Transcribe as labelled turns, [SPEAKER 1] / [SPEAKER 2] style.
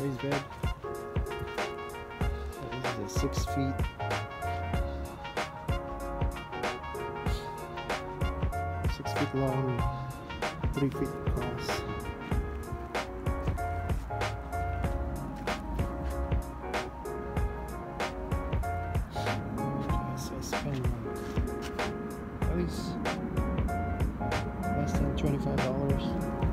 [SPEAKER 1] raised bed. This is a 6 feet. 6 feet long, 3 feet across. So I spent at least less than $25.